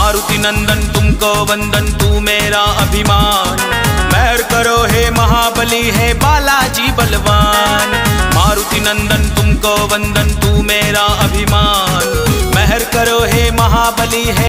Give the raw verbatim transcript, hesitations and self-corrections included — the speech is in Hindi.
मारुति नंदन तुमको वंदन, तू मेरा अभिमान। मेहर करो हे महाबली, हे बालाजी बलवान। मारुति नंदन तुमको वंदन, तू मेरा अभिमान। मेहर करो हे महाबली, हे